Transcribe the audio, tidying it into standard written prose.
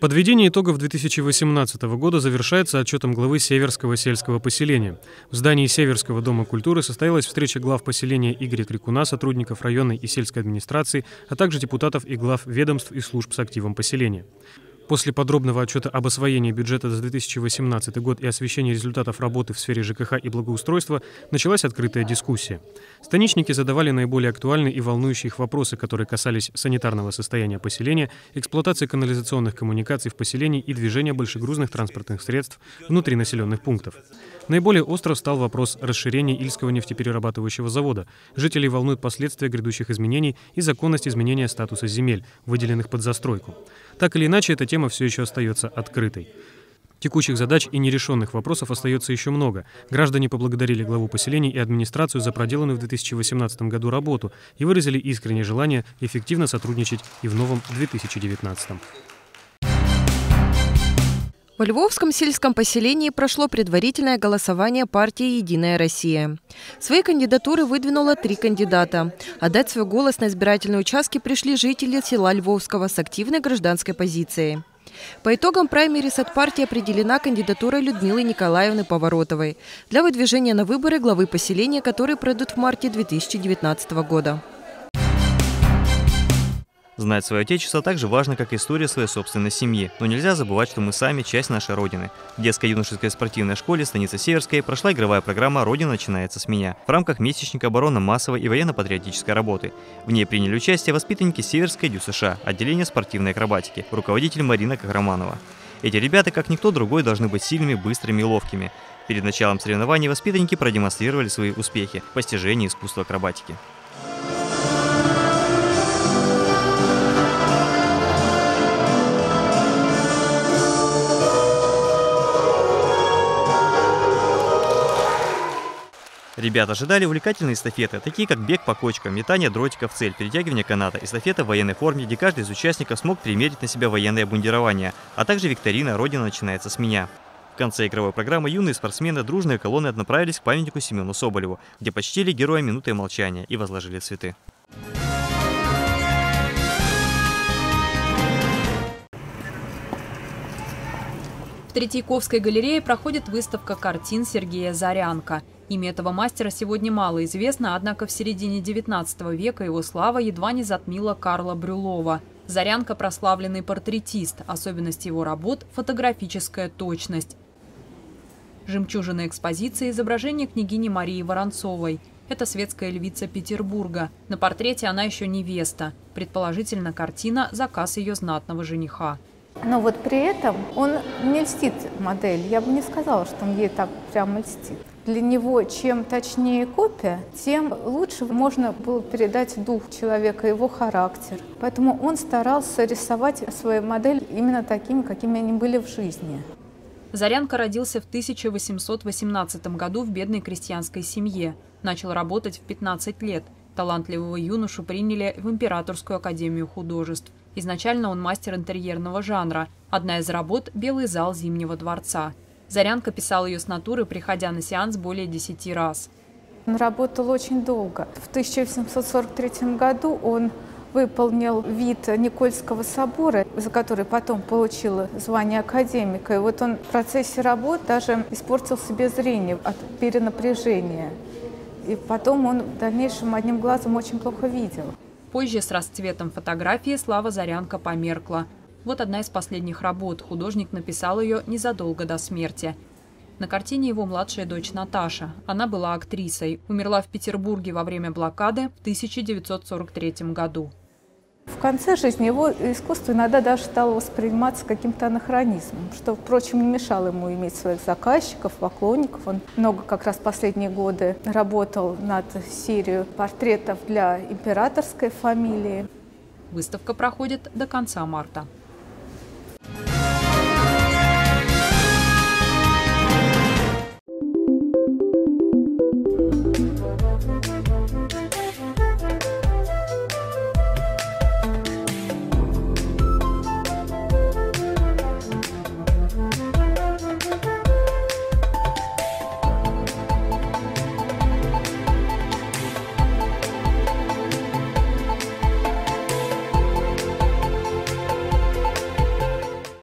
Подведение итогов 2018 года завершается отчетом главы Северского сельского поселения. В здании Северского дома культуры состоялась встреча глав поселения Игоря Крикуна, сотрудников районной и сельской администрации, а также депутатов и глав ведомств и служб с активом поселения. После подробного отчета об освоении бюджета за 2018 год и освещении результатов работы в сфере ЖКХ и благоустройства началась открытая дискуссия. Станичники задавали наиболее актуальные и волнующие их вопросы, которые касались санитарного состояния поселения, эксплуатации канализационных коммуникаций в поселении и движения большегрузных транспортных средств внутри населенных пунктов. Наиболее остро стал вопрос расширения Ильского нефтеперерабатывающего завода. Жителей волнуют последствия грядущих изменений и законность изменения статуса земель, выделенных под застройку. Так или иначе, эта тема все еще остается открытой. Текущих задач и нерешенных вопросов остается еще много. Граждане поблагодарили главу поселений и администрацию за проделанную в 2018 году работу и выразили искреннее желание эффективно сотрудничать и в новом 2019. В Львовском сельском поселении прошло предварительное голосование партии «Единая Россия». Свои кандидатуры выдвинуло 3 кандидата. Отдать свой голос на избирательные участки пришли жители села Львовского с активной гражданской позицией. По итогам праймерис от партии определена кандидатура Людмилы Николаевны Поворотовой для выдвижения на выборы главы поселения, которые пройдут в марте 2019 года. Знать свое отечество так же важно, как история своей собственной семьи. Но нельзя забывать, что мы сами часть нашей Родины. В детско-юношеской спортивной школе станицы Северской прошла игровая программа «Родина начинается с меня» в рамках месячника оборонно-массовой и военно-патриотической работы. В ней приняли участие воспитанники Северской ДЮСШ, отделения спортивной акробатики, руководитель Марина Каграманова. Эти ребята, как никто другой, должны быть сильными, быстрыми и ловкими. Перед началом соревнований воспитанники продемонстрировали свои успехи в постижении искусства акробатики. Ребята ожидали увлекательные эстафеты, такие как бег по кочкам, метание дротика в цель, перетягивание каната, эстафета в военной форме, где каждый из участников смог примерить на себя военное обмундирование, а также викторина «Родина начинается с меня». В конце игровой программы юные спортсмены дружной колонной направились к памятнику Семену Соболеву, где почтили героя минутой молчания и возложили цветы. В Третьяковской галерее проходит выставка картин Сергея Зарянко. Имя этого мастера сегодня мало известно, однако в середине XIX века его слава едва не затмила Карла Брюлова. Зарянко – прославленный портретист, особенность его работ – фотографическая точность. Жемчужина экспозиции – изображение княгини Марии Воронцовой. Это светская львица Петербурга. На портрете она еще невеста. Предположительно, картина – заказ ее знатного жениха. Но вот при этом он не льстит модель. Я бы не сказала, что он ей так прямо льстит. Для него чем точнее копия, тем лучше можно было передать дух человека, его характер. Поэтому он старался рисовать свою модель именно такими, какими они были в жизни. Зарянко родился в 1818 году в бедной крестьянской семье. Начал работать в 15 лет. Талантливого юношу приняли в Императорскую академию художеств. Изначально он мастер интерьерного жанра. Одна из работ – «Белый зал Зимнего дворца». Зарянко писал ее с натуры, приходя на сеанс более 10 раз. Он работал очень долго. В 1843 году он выполнил вид Никольского собора, за который потом получил звание академика. И вот он в процессе работ даже испортил себе зрение от перенапряжения. И потом он в дальнейшем одним глазом очень плохо видел. Позже с расцветом фотографии слава Зарянко померкла. Вот одна из последних работ. Художник написал ее незадолго до смерти. На картине его младшая дочь Наташа. Она была актрисой. Умерла в Петербурге во время блокады в 1943 году. В конце жизни его искусство иногда даже стало восприниматься каким-то анахронизмом, что, впрочем, не мешало ему иметь своих заказчиков, поклонников. Он много как раз последние годы работал над серией портретов для императорской фамилии. Выставка проходит до конца марта.